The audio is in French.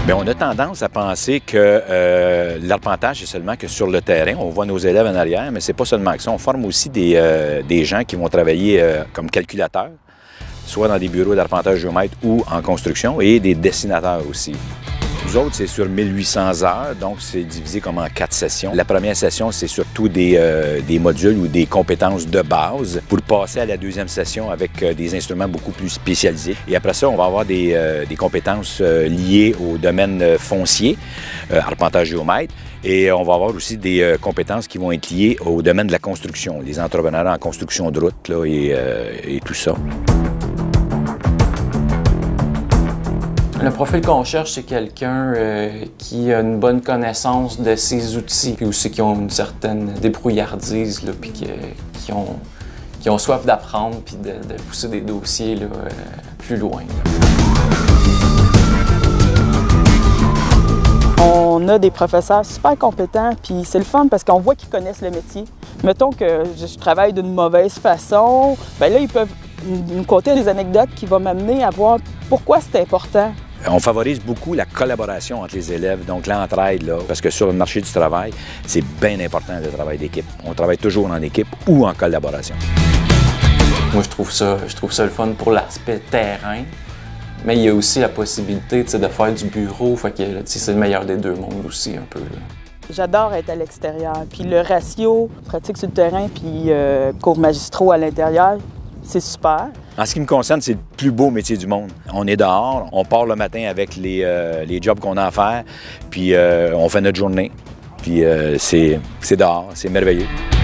Mais on a tendance à penser que l'arpentage, c'est seulement que sur le terrain. On voit nos élèves en arrière, mais c'est pas seulement que ça. On forme aussi des gens qui vont travailler comme calculateurs, soit dans des bureaux d'arpentage géomètre ou en construction, et des dessinateurs aussi. Nous autres, c'est sur 1800 heures, donc c'est divisé comme en 4 sessions. La première session, c'est surtout des modules ou des compétences de base pour passer à la deuxième session avec des instruments beaucoup plus spécialisés. Et après ça, on va avoir des compétences liées au domaine foncier, arpentage géomètre, et on va avoir aussi des compétences qui vont être liées au domaine de la construction, les entrepreneurs en construction de route là, et tout ça. Le profil qu'on cherche, c'est quelqu'un qui a une bonne connaissance de ses outils, puis aussi qui ont une certaine débrouillardise, là, puis qui ont soif d'apprendre, puis de pousser des dossiers là, plus loin. On a des professeurs super compétents, puis c'est le fun parce qu'on voit qu'ils connaissent le métier. Mettons que je travaille d'une mauvaise façon, bien là, ils peuvent me conter des anecdotes qui vont m'amener à voir pourquoi c'est important. On favorise beaucoup la collaboration entre les élèves, donc l'entraide, là, parce que sur le marché du travail, c'est bien important le travail d'équipe. On travaille toujours en équipe ou en collaboration. Moi, je trouve ça le fun pour l'aspect terrain, mais il y a aussi la possibilité de faire du bureau, fait que c'est le meilleur des deux mondes aussi un peu. J'adore être à l'extérieur, puis le ratio pratique sur le terrain puis cours magistraux à l'intérieur, c'est super. En ce qui me concerne, c'est le plus beau métier du monde. On est dehors, on part le matin avec les jobs qu'on a à faire, puis on fait notre journée. Puis c'est dehors, c'est merveilleux.